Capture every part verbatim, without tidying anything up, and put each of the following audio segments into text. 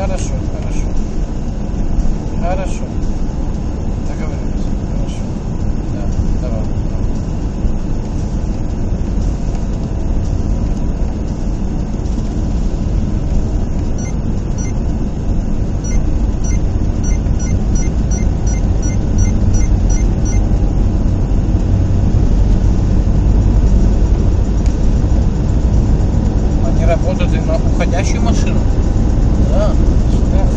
Хорошо, хорошо. Хорошо. Договорились. Хорошо. Да, давай. Они работают и на уходящую машину. Да. Да.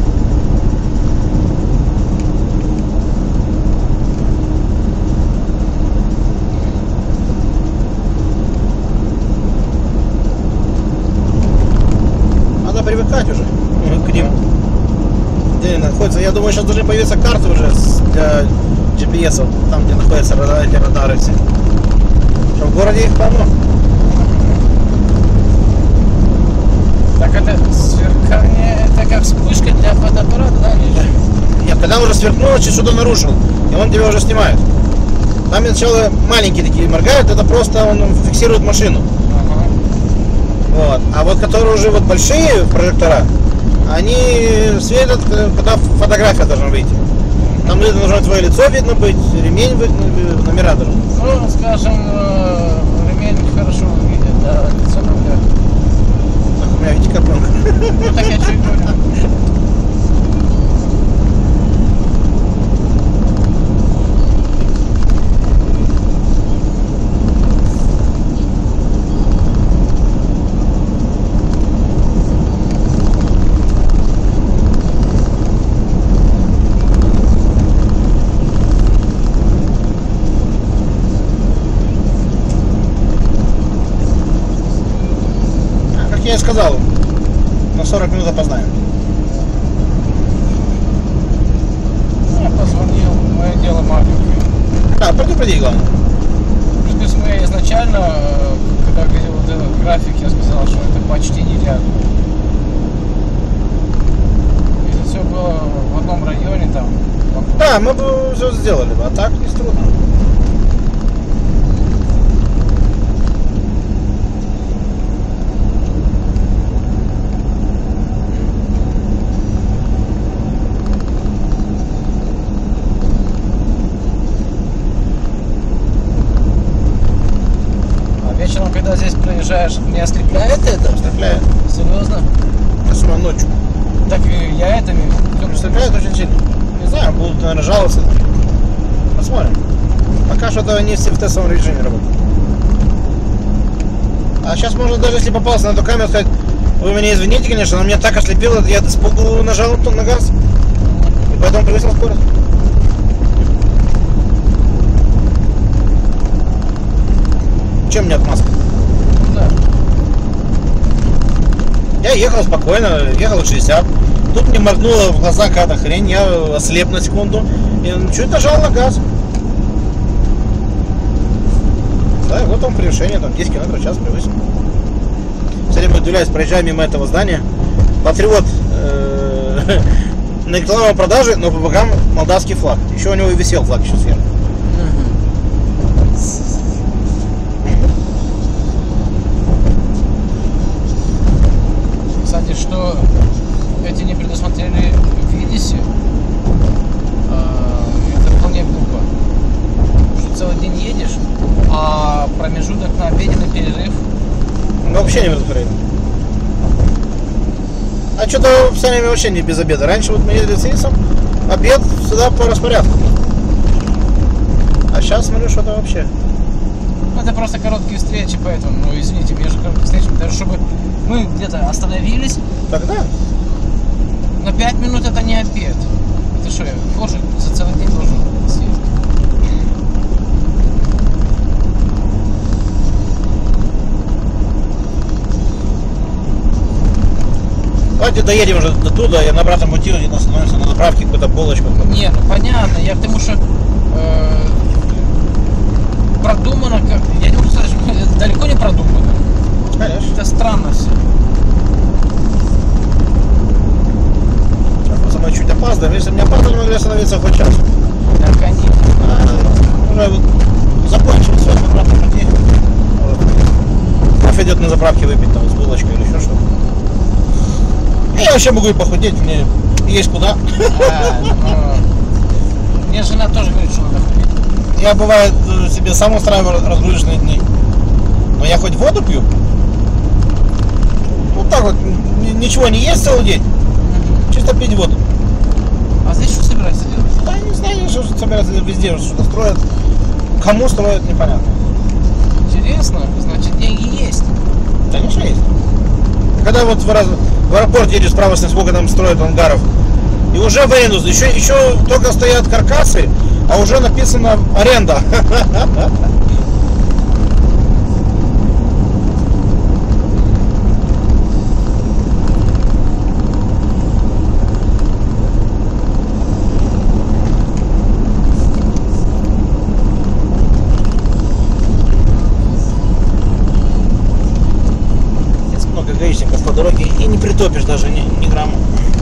Надо привыкать уже к ним. Где они находятся? Я думаю, сейчас должны появиться карты уже для джи пи эс, там где находятся эти радары все. Что, в городе их полно. Так это сверкание, это как вспышка для фотоаппарата, да? Нет, когда уже сверкнуло, чуть что-то нарушил, и он тебя уже снимает. Там сначала маленькие такие моргают, это просто он фиксирует машину. Ага. Вот. А вот которые уже вот большие прожектора, они светят, когда фотография должна выйти. Там где-то должно твое лицо видно быть, ремень видно, номера должны быть. Ну, скажем, ремень хорошо видит, да, лицо навряд ли. Так у меня видите как громко. Ну так я что и говорю. Как я и сказал, на сорок минут опоздаем. Я позвонил, мое дело маленькое. Да, предупреди главное. Плюс мы изначально, когда видел вот этот график, я сказал, что это почти нереально. Если все было в одном районе, там... Да, мы бы все сделали бы, а так не трудно. Вечером, когда здесь проезжаешь, не ослепляет это? Ослепляет. Серьезно? Особенно ночью. Так и я это имею. Ослепляет очень сильно. Не знаю, будут, наверное, жаловаться. Посмотрим. Пока что они все в тестовом режиме работают. А сейчас можно даже, если попался на эту камеру, сказать: вы меня извините, конечно, но меня так ослепило, я с испугу нажал на газ. И поэтому превысил скорость. Чем мне отмазка? Да. Я ехал спокойно, ехал шестьдесят. Тут мне моргнула в глаза какая-то хрень, я ослеп на секунду и чуть нажал на газ. Да, и вот он превышение, там десять километров в час превысил. Кстати, мы удивляюсь, проезжаем мимо этого здания. Патриот э, на рекламной продаже, но по бокам молдавский флаг. Еще у него и висел флаг еще сверху. Кстати, что эти не предусмотрели в Виллисе, это вполне глупо. Что целый день едешь, а промежуток на обеденный перерыв. Ну, вообще не предусмотрели. А что-то в Салеме вообще не без обеда. Раньше вот мы ездили с Виллисом, обед сюда по распорядку. А сейчас смотрю, что-то вообще. Ну, это просто короткие встречи, поэтому, ну, извините, между короткими встречами, даже чтобы мы где-то остановились, Тогда? на пять минут это не обед. Это что, я тоже за целый день должен съесть? Давайте доедем уже до туда, я на обратном пути остановимся на заправке, какую-то булочку. Не, ну понятно, я к тому, что э, продумано, как... я не могу сказать, что это далеко не продумано. Конечно. Это странно все. Просто мы чуть опаздываем. Если бы не опаздывали, могли остановиться хоть час. Да, конечно. А, уже вот закончилось все на обратном пути. Вот. Кофе идет на заправке выпить, там, с булочкой или еще что-то. Я вообще могу и похудеть, мне есть куда. А, ну, мне жена тоже говорит, что надо ходить. Я бывает себе сам устраиваю разгрузочные дни. Но я хоть воду пью. Вот так вот, ничего не есть целый день. Чисто пить воду. А здесь что собираются делать? Да, не знаю, что собираются везде, что-то строят. Кому строят, непонятно. Интересно, значит деньги есть. Конечно, есть. Когда вот в, раз... в аэропорт едешь справа, сколько там строят ангаров, и уже в аренду, еще, еще только стоят каркасы, а уже написано аренда. Много гаишников по дороге и не притопишь даже ни, ни грамма.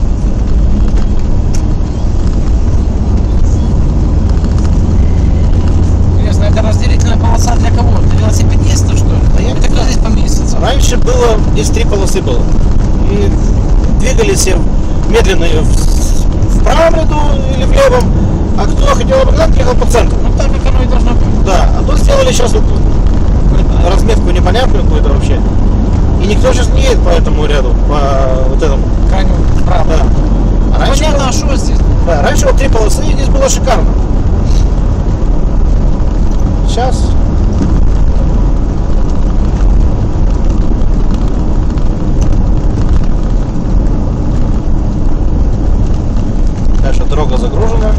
Интересно, это разделительная полоса для кого? Для велосипедистов, что ли? Да я не Это кто знаю. здесь поместится? Раньше было, здесь три полосы было. И двигались все медленно в, в правом ряду или в левом, а кто хотел обогнать, ехал по центру. Ну так, как оно и должно быть. Да, а тут сделали сейчас вот разметку непонятную какую-то вообще. И никто сейчас не едет по этому ряду, по вот этому. Крайне правда. Да. А раньше, Понятно, было, а что здесь? да, раньше вот три полосы, и здесь было шикарно. Сейчас. Дальше дорога загружена.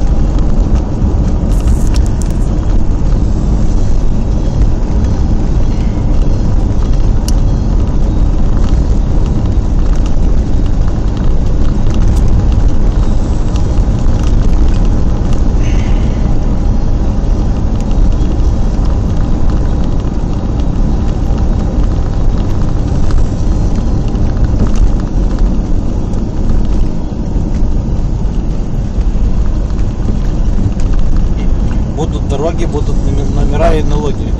Будут дороги, будут номера и налоги.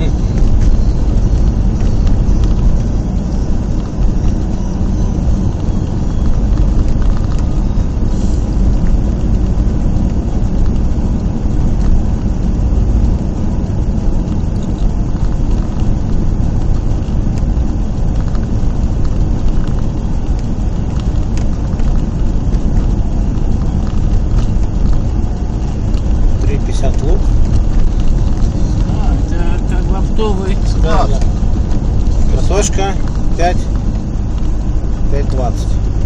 три пятьдесят лук. А, это как лаптовый склад. Картошка пять, пять двадцать.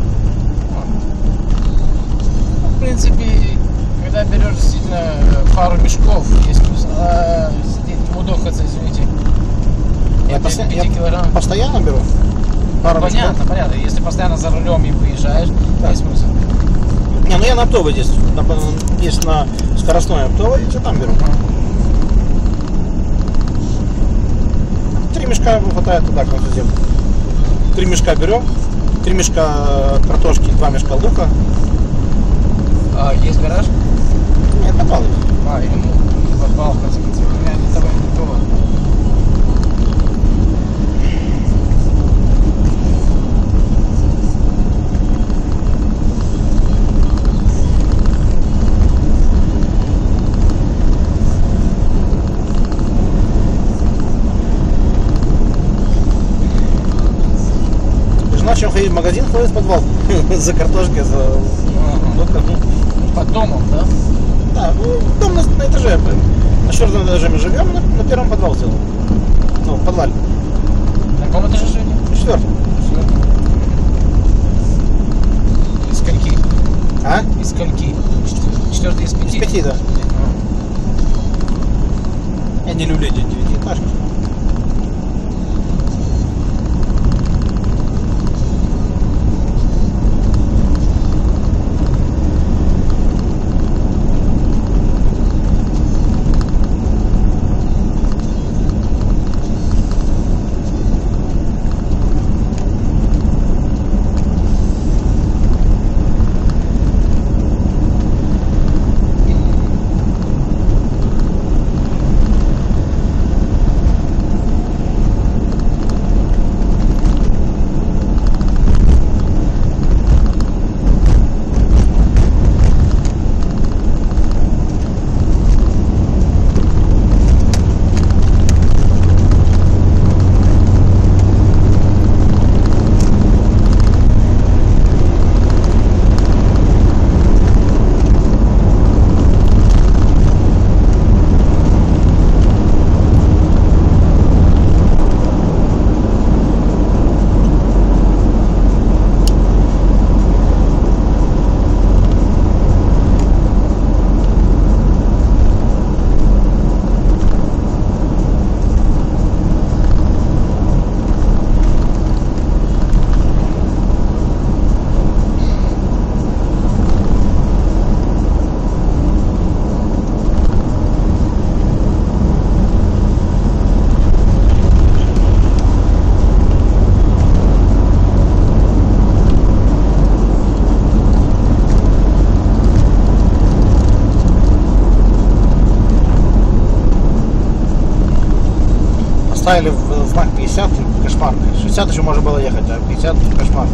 Ну, в принципе, когда берешь действительно пару мешков, есть плюс, а, сидеть удохаться, извините. Я, Пяти- постоянно, пяти я килограмм. постоянно беру. Пару Понятно, мешков. понятно. Если постоянно за рулем и выезжаешь, Да. есть смысл. Не, ну я на оптовой здесь. На, есть на скоростной оптовой, и там беру. Три мешка хватает туда, как зиму. Три мешка берем. Три мешка картошки, два мешка лука. А, есть гараж? Нет, подвал есть. А, или ну, подвал, в конце концов. У меня ни того, ни другого. Жена чем ходить в магазин, ходит в подвал. За картошкой, за Ага. луком. Ну, Под домом, да? да, ну, дом на, на этаже. На четвертом этаже мы живем, на, на первом подвал сделал. Ну, в подвале. На каком этаже живете? На четвертом. Из скольки? А? Из скольки? Четвер- Четвертый из Из пяти? пяти, да. А. Я не люблю эти девятиэтажки. ставили в знак пятьдесят, кошмар. шестьдесят еще можно было ехать, а пятьдесят кошмар.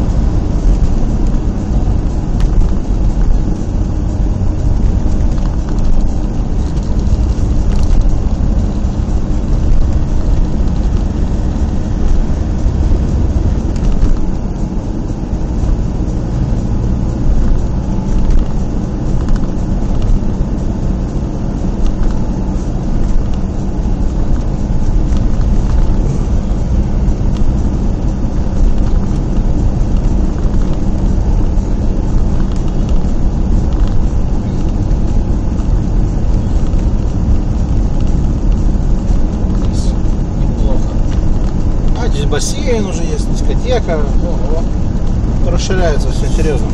Бассейн уже есть, дискотека. Ого. Расширяется все серьезно.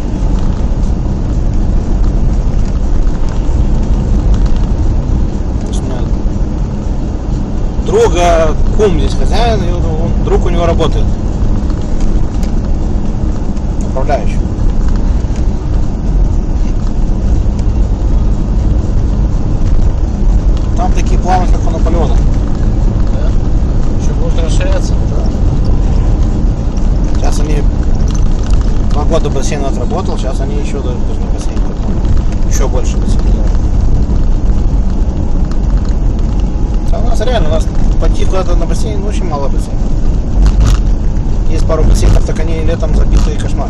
У меня друга, кум здесь хозяин, и он, друг у него работает. Управляющий. Там такие планы, как у Наполеона. Да? Еще будет расширяться? Сейчас они два года бассейн отработал, сейчас они еще должны бассейн потом. Еще больше бассейн. А у нас реально, у нас пойти куда-то на бассейн очень мало бассейнов. Есть пару бассейнов, так они летом забитые кошмар.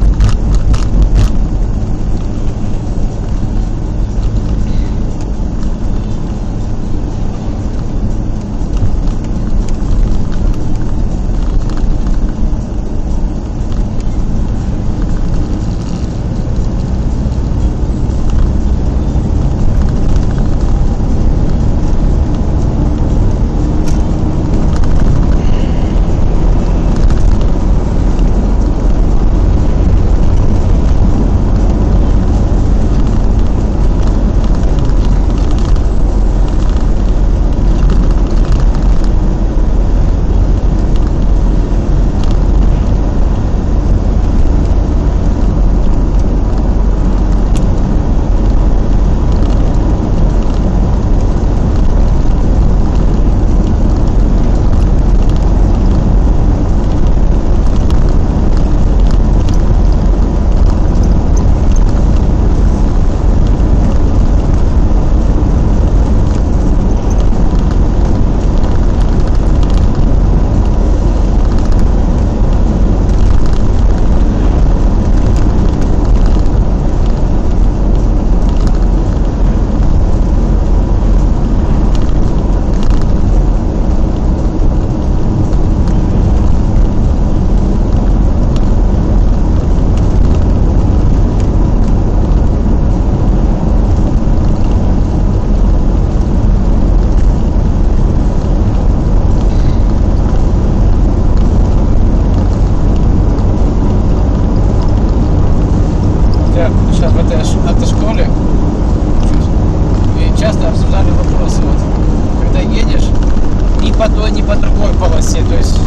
по той, ни по другой полосе. То есть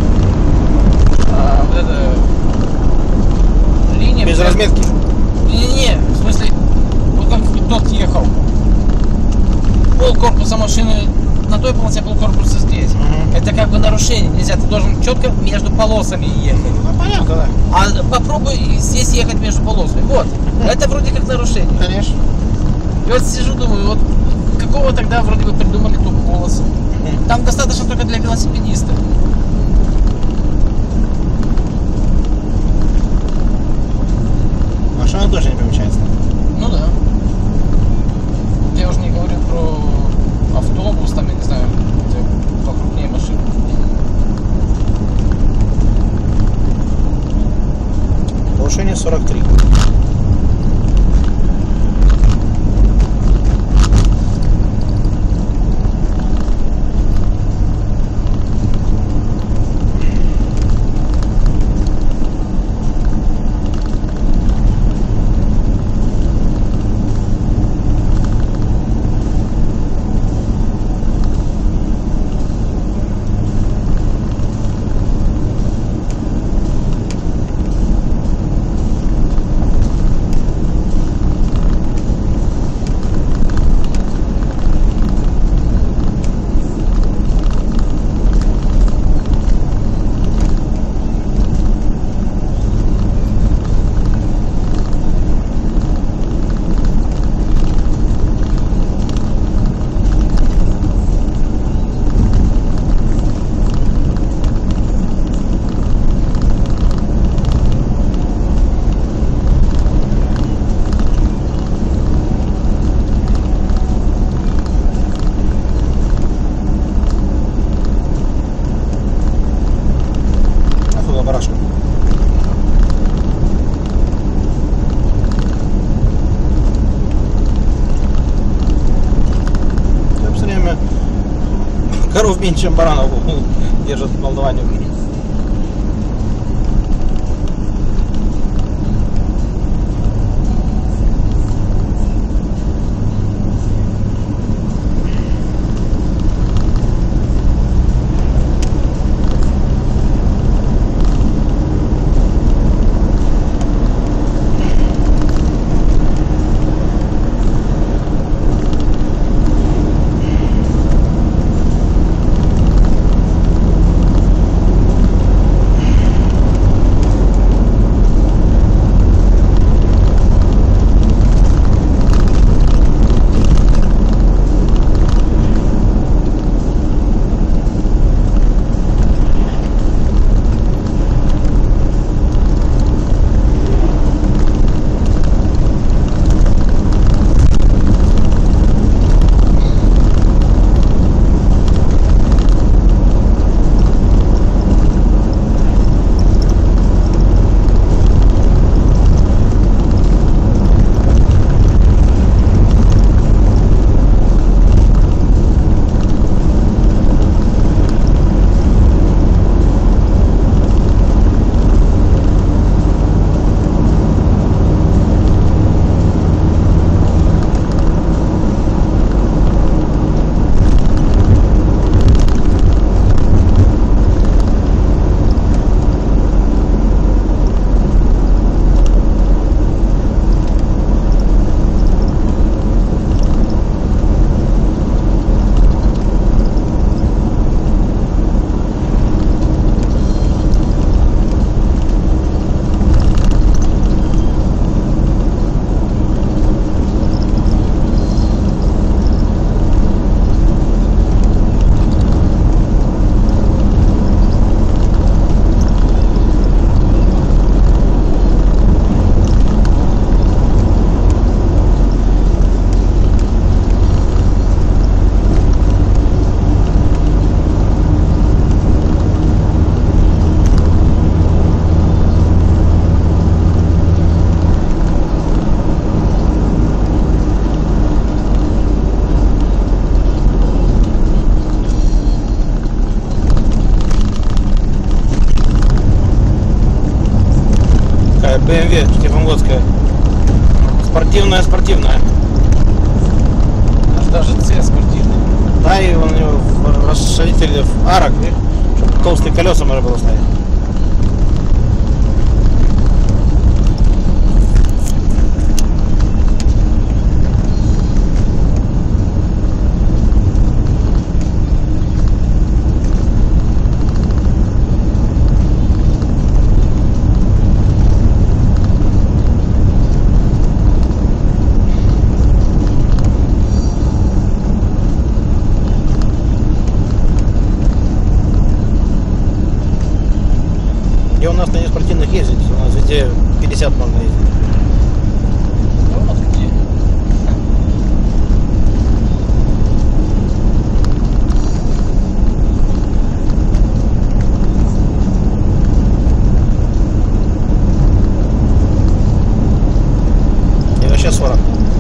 а, вот эта линия... Без разметки? Не-не-не, в смысле, вот как тот ехал. Пол корпуса машины на той полосе, пол корпуса здесь. Угу. Это как бы нарушение. Нельзя, ты должен четко между полосами ехать. Ну понятно, да. А попробуй здесь ехать между полосами. Вот. Это вроде как нарушение. Конечно. И вот сижу, думаю, вот какого тогда вроде бы придумали ту полосу. Там достаточно только для велосипедистов. Машина тоже не помечается. Ну да. Я уже не говорю про автобус, там, я не знаю, где покрупнее машины. Повышение сорок три. меньше, чем баранов держат в Молдаване. бэ эм вэ Стефанодская. Спортивная, спортивная. Аж даже цвет спортивный. Да, и он у него расширитель арок, чтобы толстые колеса можно было ставить. Где у нас на неспортивных ездить? У нас везде пятьдесят можно ездить. Ну вот где. И вообще сорок.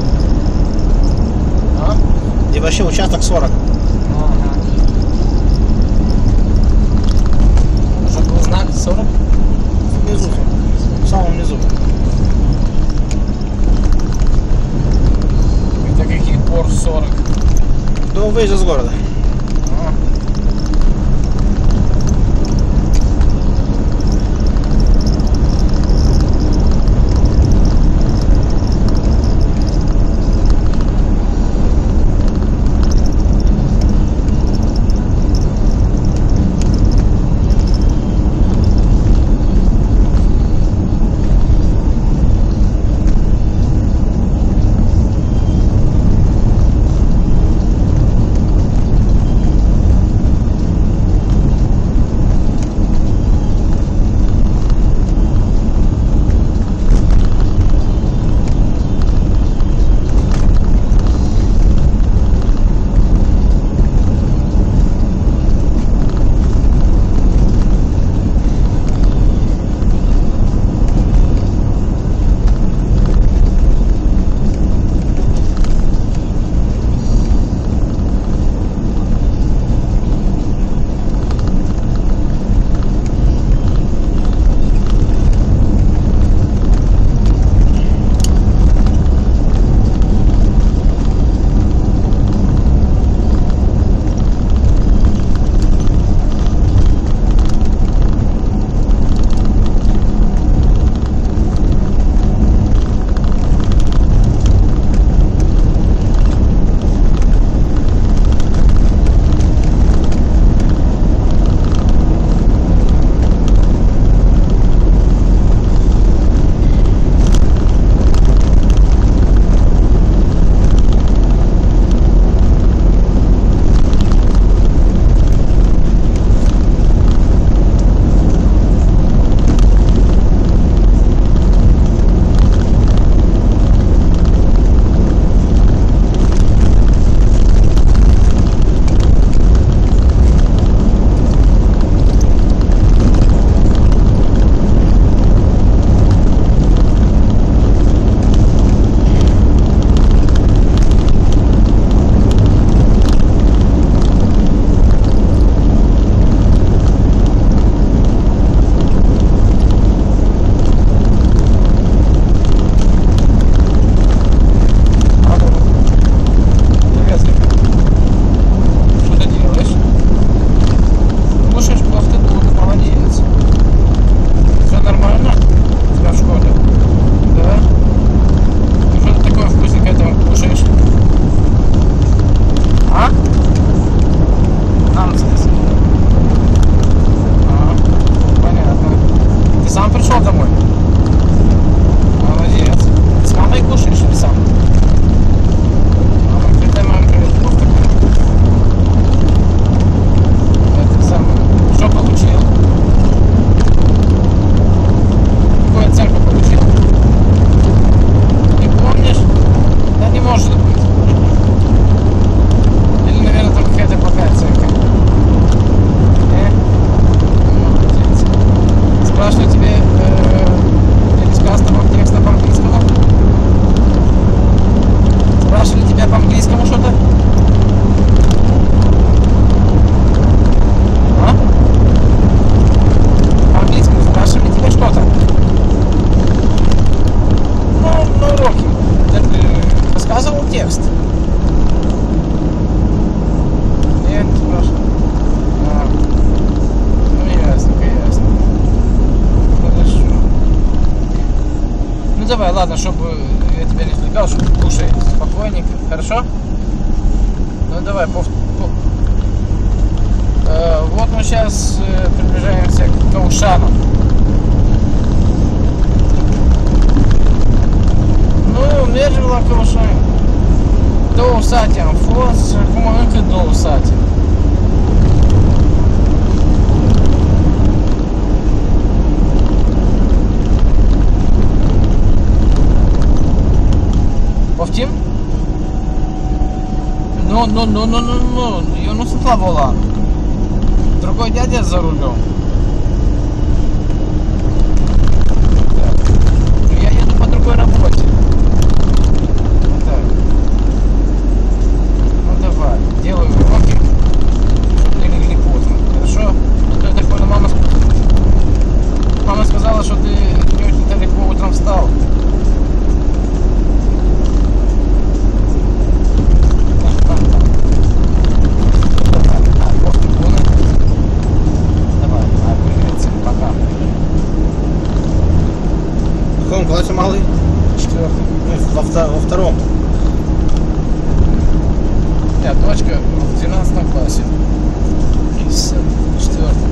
А? И вообще участок сорок. Ага. Уже был знак сорок? Внизу. В самом низу. И до каких пор сорок? До выезда с города. А. давай, ладно, чтобы я тебя не отвлекал, чтобы кушай спокойненько, хорошо? Ну давай, пов... пов... Э, вот мы сейчас э, приближаемся к Каушану. Ну, mergem la Căușani. Două sate am fost și acum încă două sate. Poftim? Nu, nu, nu, nu, nu, nu, eu nu sunt la volan. Другой дядя за рулем. Я еду по другой работе. Так. Ну давай, делаю уроки. Не легли поздно. Хорошо? А то я так понял, мама... Мама сказала, что ты не очень далеко утром встал. В каком классе малый? Четвертый. Во, втор- во втором. Нет, дочка в двенадцатом классе. И сын в четвертом.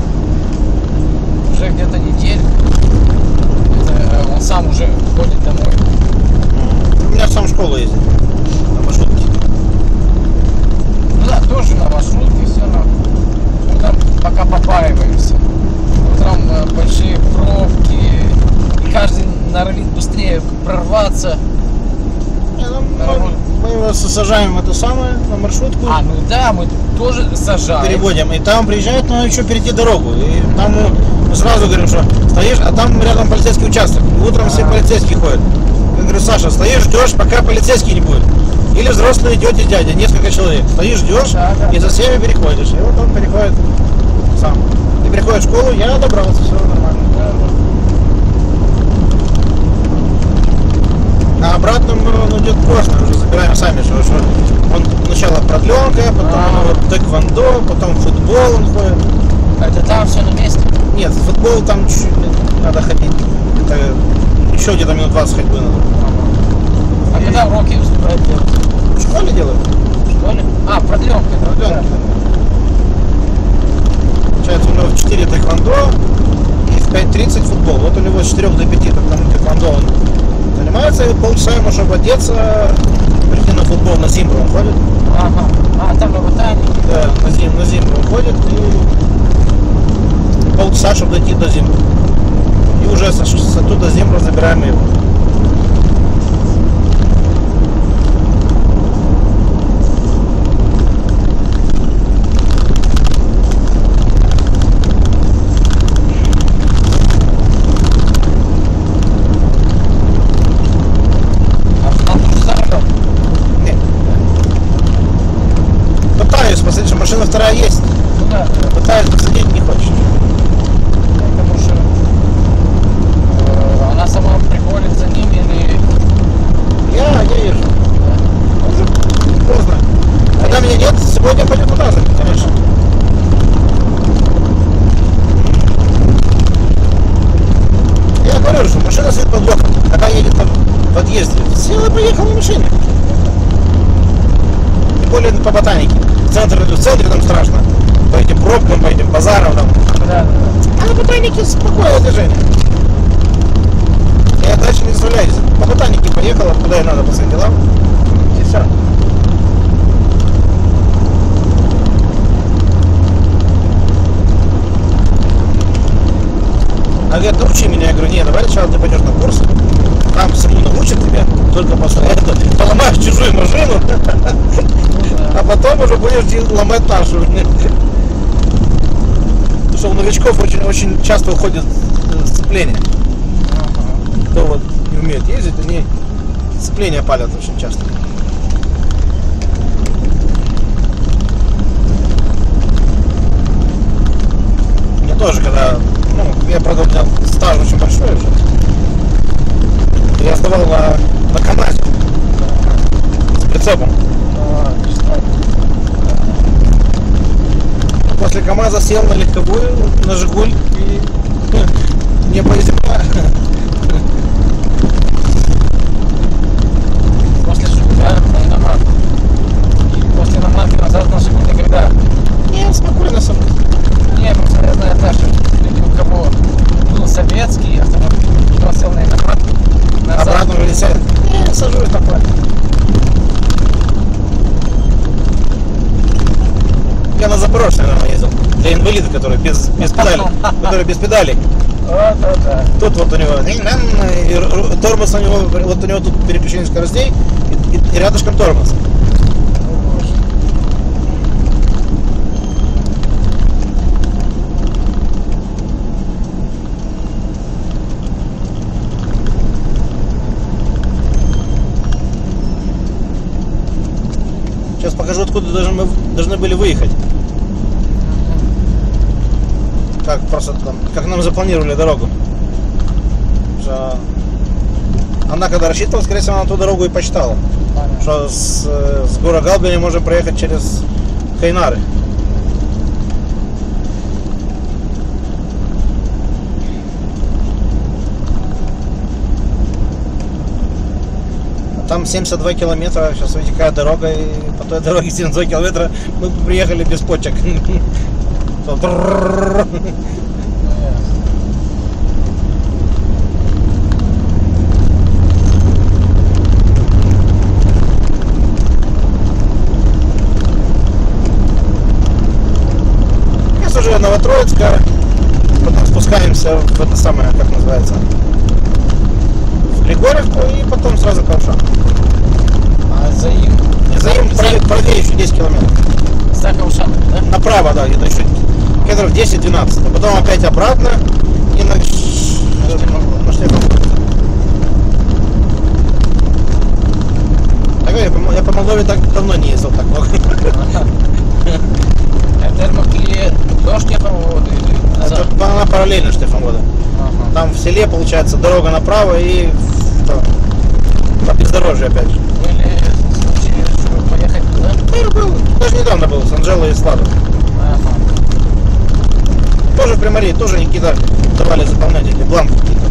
Уже где-то неделю. Это он сам уже ходит домой. У меня сам в школу ездит. На маршрутке. Ну да, тоже на маршрутке, все равно. Мы там пока побаиваемся. Утром э, большие пробки. И каждый норовит быстрее прорваться. Не, ну, мы, мы его сажаем в эту самую, на маршрутку. А, ну да, мы тоже сажаем. Переводим. И там приезжает, но еще перейти дорогу. И там мы, мы сразу говорим, что стоишь, а там рядом полицейский участок. И утром все полицейские ходят. Я говорю, Саша, стоишь, ждешь, пока полицейский не будет. Или взрослые идете дядя, несколько человек. Стоишь, ждешь, Да, да. и за всеми переходишь. И вот он переходит сам. Ты приходишь в школу, я добрался, все нормально. А обратно ну, идет просто, уже забираем сами, что, что он сначала продленка, потом А. вот тэквондо, потом футбол он ходит. Это там все на месте? Нет, футбол там чуть-чуть надо ходить. Это еще где-то минут двадцать ходьбы надо. А И- когда уроки успевают делать? В школе делают? Что ли? А, продленка. Продленка. Получается, у него в четыре тэквондо и в пять тридцать футбол. Вот у него с четырёх до пяти там тэквондо он занимается, и полчаса ему, чтобы одеться, прийти на футбол, на зимбру он ходит. Ага. А, там на ботанике. Да, на, зим, на зимбру он ходит, и полчаса, чтобы дойти до зимбру. И уже с, с оттуда зимбру забираем его. А там за рулем. Не. Пытаюсь посмотреть, что машина вторая есть. Ну да, Пытаюсь посадить, не хочет. потому что э, она сама приходит за ним или... Я, я езжу. Уже поздно. Когда меня нет, сегодня пойдет туда же, конечно. Я говорю, что машина стоит под блоком, когда едет там в подъезде. Сел и поехал на машине. Тем более по ботанике. В центре, в центре там страшно. По этим пробкам, по этим базарам там. Да, да. А на ботанике спокойное движение. Я дальше не заставляюсь. По ботанике поехала, куда ей надо по своим делам. И все. А говорит, научи меня. Я говорю, нет, давай сначала ты пойдешь на курс. Там всему научат тебя. Только после этого поломаешь чужую машину. А потом уже будешь ломать нашу. Потому что у новичков очень, очень часто уходит э, сцепление. Кто вот не умеет ездить, они сцепление палят очень часто. Мне тоже, когда, ну, я, правда, у меня стаж очень большой уже. Я сдавал на, на КамАЗе с прицепом. А, кстати. После КамАЗа сел на легковую, на Жигуль и не по земля. сажусь на плане. Я на Запорожье, наверное, ездил. Для инвалида, который без, без педалей. Который без педалей. Вот, вот, да. Тут вот у него и тормоз у него, вот у него тут переключение скоростей и, и, и рядышком тормоз. Сейчас покажу, откуда должны, мы должны были выехать. Как просто там, как нам запланировали дорогу. Что она когда рассчитывала, скорее всего, она ту дорогу и посчитала. Понятно. Что с, с города Галбини можем проехать через Хайнары. А там семьдесят два километра, сейчас вытекает дорога, и по той дороге семьдесят два километра мы приехали без почек. Сейчас уже Новотроицка, потом спускаемся в это самое, как называется, в Григорьевку и потом сразу Каушан. А за им? За ним правее еще десять километров. За Каушан, да? Направо, да, где-то еще километров десять-двенадцать. А потом опять обратно и на, на Штефанводе. Так, я, по, я по Молдове так давно не ездил так много. А Термокле до Штефанвода или назад? Это она параллельно Штефанвода. Ага. Там в селе получается дорога направо и в, по бездорожью опять же. Были случаи, чтобы поехать туда? Ну, был, даже недавно был с Анжелой и Сладом. Ага. Тоже в Приморье, тоже какие-то давали заполнять эти бланки какие-то.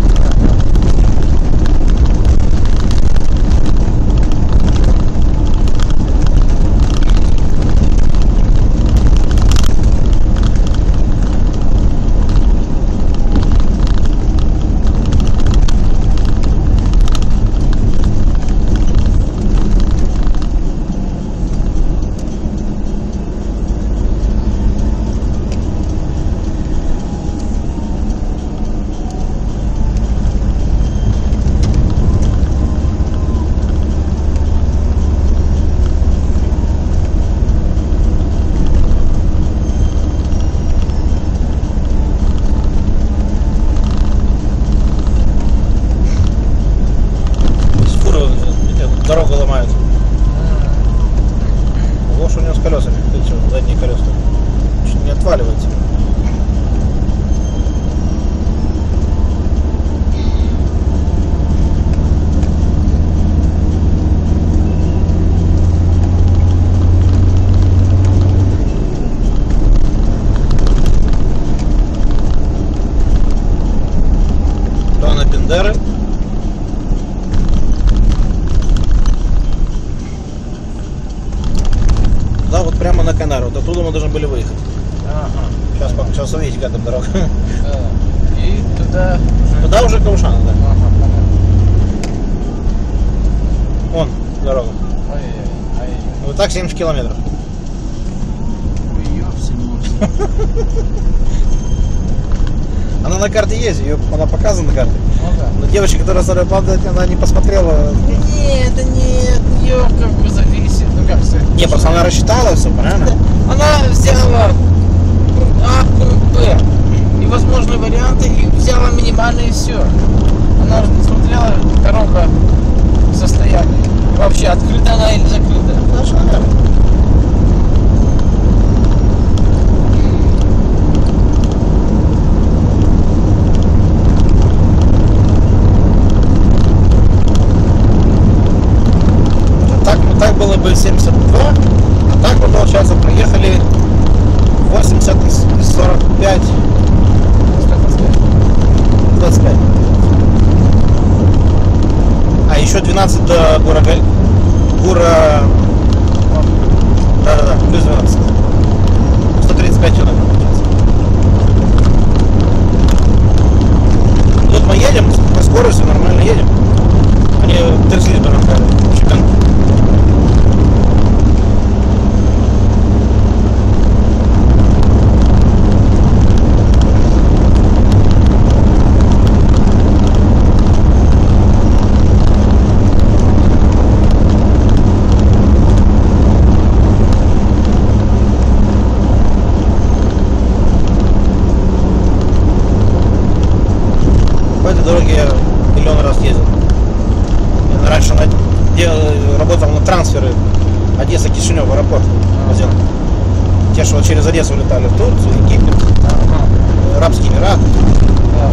Дорогу ломают. Ого, что у него с колесами. Видите, задние колеса. Чуть не отваливается. Дона Бендеры. Да, вот прямо на Канару. Вот оттуда мы должны были выехать. Ага. Сейчас, сейчас увидите, как там дорога. Да. И туда уже... Туда уже Каушан, да. Ага, понятно. Вон дорога. Ай-яй-яй. Ай. Вот так семьдесят километров. Ой, ёпсель-мопсель. Она на карте есть, ее, она показана на карте. Ну да. Но девочка, которая старая плавает, она не посмотрела. Нет, это не от нее как бы зависит. Ну как сказать? Не, просто она рассчитала все, правильно? Она взяла пункт А, пункт Б и возможные варианты, и взяла минимальное и все. Она не смотрела коробка состояние. Вообще, открыта она или закрыта. Хорошо, да. Так, ну, так было бы семьдесят два, а так мы, получается, проехали восемьдесят и сорок пять, двадцать пять. А еще двенадцать до Гура Галь... Гура... Да-да-да, плюс двенадцать. сто тридцать пять километров получается. Вот мы едем, по скорости нормально едем. Мне трясли бы нам кажется. делал, работал на трансферы Одесса-Кишинев в аэропорт. Возил. Те, что через Одессу улетали в Турцию, Египет, Арабский Эмират. Да.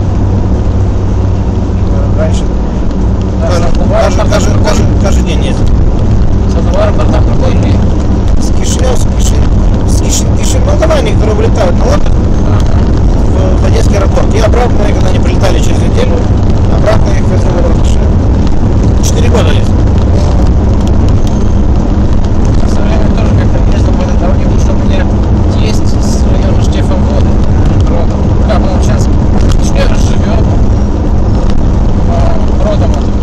Раньше. Да, Каждый, Сандовар каждый, аэропорт каждый, другой. каждый, каждый день ездил. Сандовар аэропорт другой или? С Кишинев, с Кишинев, с Кишинев, Кишинев. Ну, давай, они, которые вылетают на отдых в, в Одесский аэропорт. И обратно, когда они прилетали через неделю, обратно их везли в аэропорт Кишинев. Четыре года ездил. В свое время тоже как-то ездил по этой дороге, потому что у меня есть с района Штефанвода, родом. Как он сейчас в Кишиневе живет, а родом оттуда.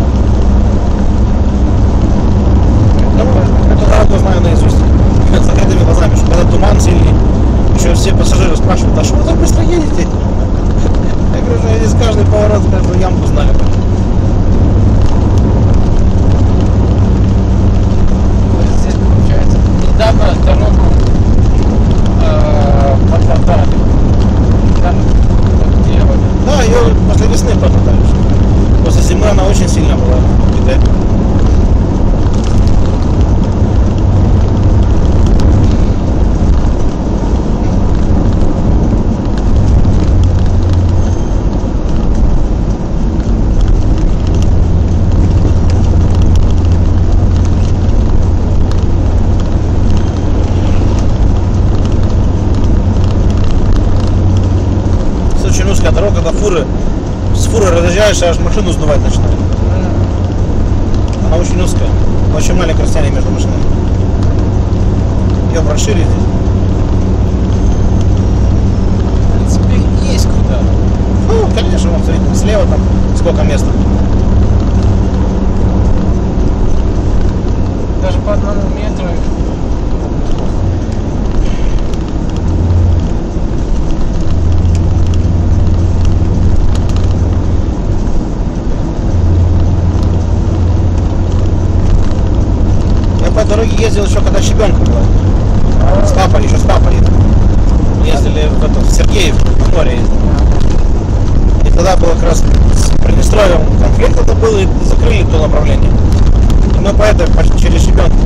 Эту дорогу знаю наизусть. С закрытыми глазами, что когда туман сильный, еще все пассажиры спрашивают, а что вы так быстро едете? Я говорю, что я здесь каждый поворот, каждую ямку знаю. Здесь, получается, недавно дорогу э, подтоптали. Там вот делали. Да, ее после весны потоптали. После зимы она очень сильно была. Очень узкая дорога, когда фуры, с фуры разъезжаешь, аж машину сдувать начинает. Она очень узкая, очень маленькое расстояние между машинами. Ее расширили здесь. В принципе, есть куда. Ну, конечно, вон, смотрите, слева там сколько места. Даже по одному метру. Я по дороге ездил еще когда щебенка была. С папой, еще с папой. Ездили в, это, в Сергеев, на море. И тогда было как раз с Приднестровьем конфликт это был, и закрыли то направление. И мы по этой почти через щебенку.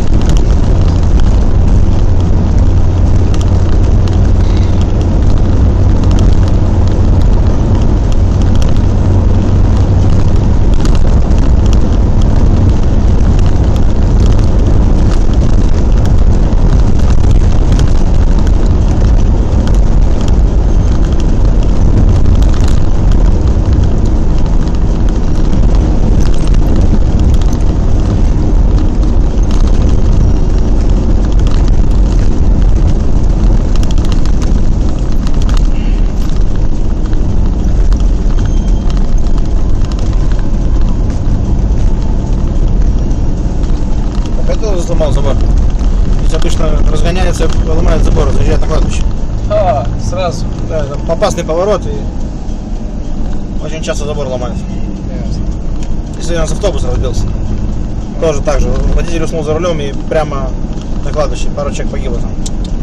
Сломал забор. Ведь обычно разгоняется, ломает забор, заезжает на кладбище. А, сразу. Да, это опасный поворот и очень часто забор ломается. Ясно. Если он с автобуса разбился. Тоже так же. Водитель уснул за рулем и прямо на кладбище. Пару человек погибло там.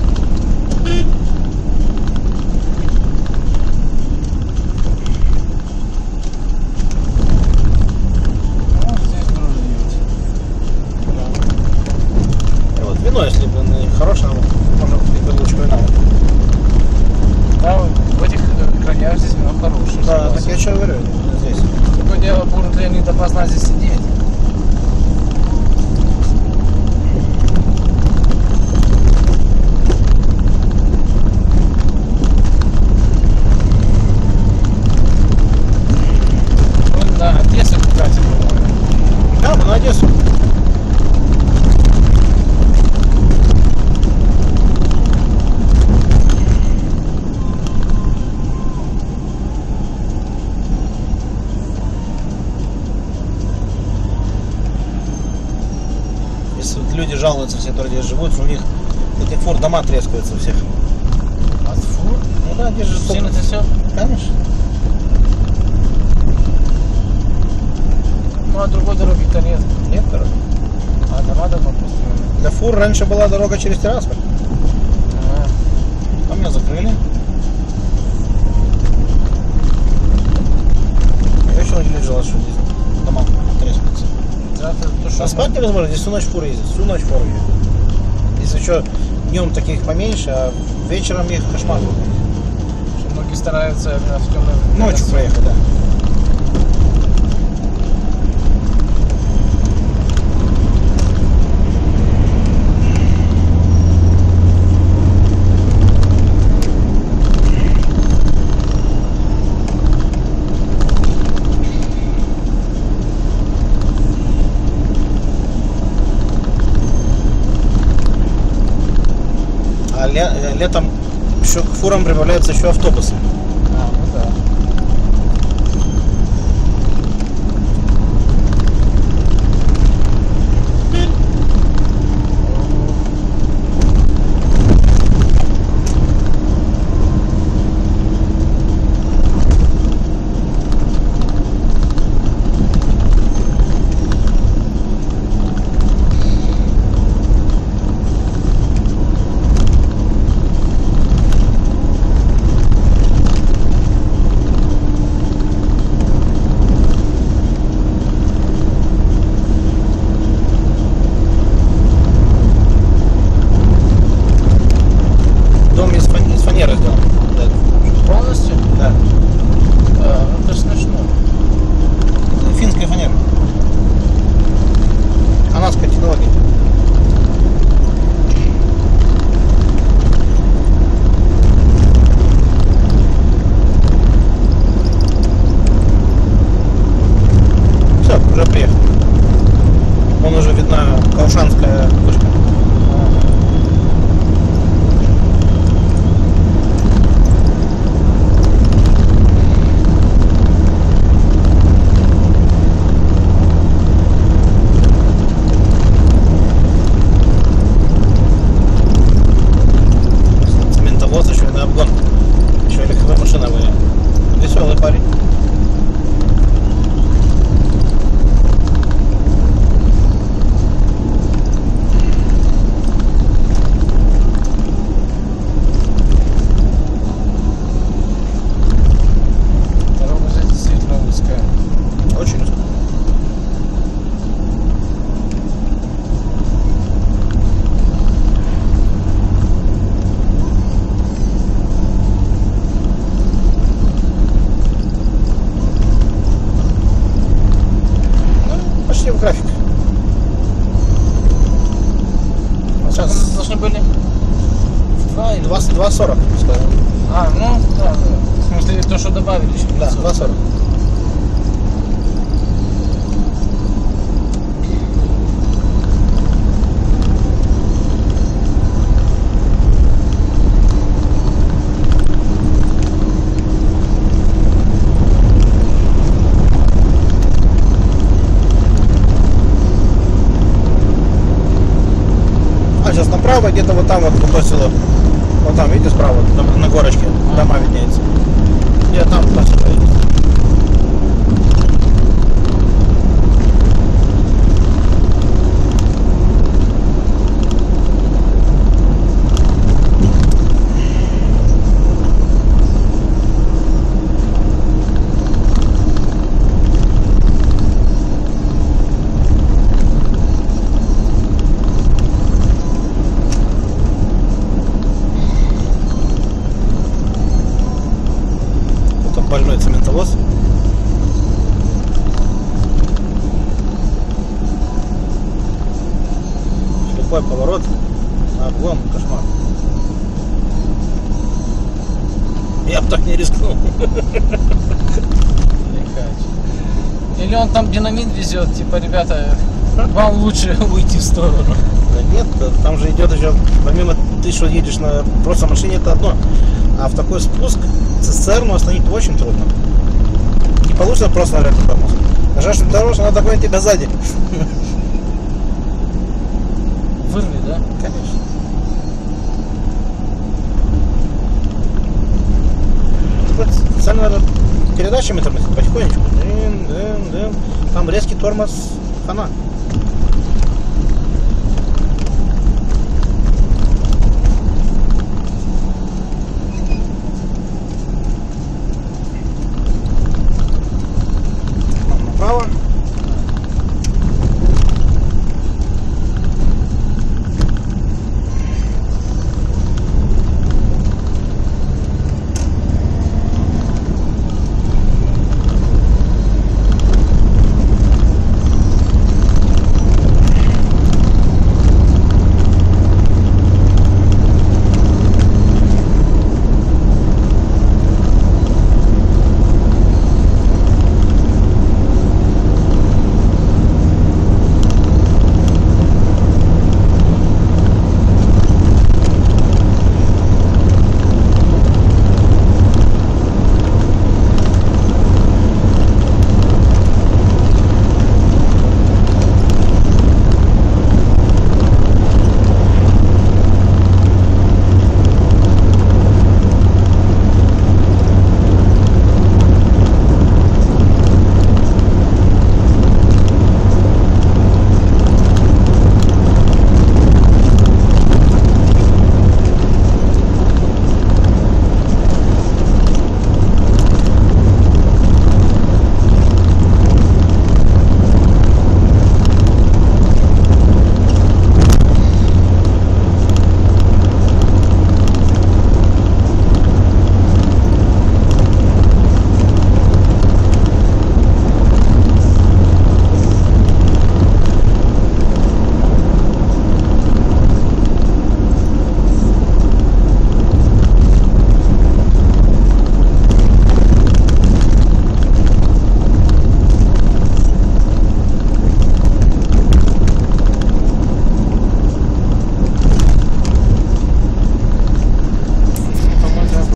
Вот здесь тоже есть. И вот вино, если бы хорошее, можно купить бутылочку вина. Да, в этих э, краях здесь вино хорошее. Да, согласен. так я что говорю, здесь. Такое дело, будут ли они допоздна здесь сидеть? Он на Одессу катит, по-моему. Да, мы на Одессу. Если вот люди жалуются, все, которые здесь живут, что у них этих фур дома трескаются у всех. От фур? Ну да, здесь же Сильно столько- трясет? Конечно. Ну, а другой дороги-то нет. Нет дороги. А дома дома построены. Для фур раньше была дорога через Тирасполь. А, Там ее закрыли. А я еще начали жаловаться, что здесь дома трескаются. да, то, то, что А спать невозможно, здесь всю ночь фуры ездят, всю ночь фуры ездят. Если еще днем таких поменьше, а вечером их кошмар. Что многие стараются именно в темное время. Ночью проехать, да. А ле- летом еще к фурам прибавляются еще автобусы. А, ну да. Дом из, фан- из фанеры сделан. Да. Полностью? Да. А, ну это ж смешно. Финская фанера. Она с технологией. Все, уже приехал. Вон уже видна Каушанская вышка. Цементовоз еще и на обгон. Еще и легковая машина были. Веселый парень. Дорога здесь действительно узкая. Очень узко. Ну, почти в график. А Сейчас. сколько мы должны были? В два или? два сорок, сказал. А, ну да, да. В смысле, то, что добавили еще. Да, два сорок. А сейчас направо, где-то вот там вот, вот то село. Вот там, видите, справа, на, на горочке, дома виднеется. Я там туда сюда иду. Вот там больной цементовоз. Слепой поворот. На обгон, кошмар. Я бы так не рискнул. Или он там динамит везет, типа, ребята, вам лучше уйти в сторону. Да нет, там же идет еще, помимо ты что едешь на просто машине, это одно. А в такой спуск цистерну остановить очень трудно. Не получится просто на тормоз. Нажать на тормоз, она догонит тебя сзади. Вырви, да? Конечно. Специально надо передачами тормозить потихонечку. Дын, дын, дын. Там резкий тормоз, хана.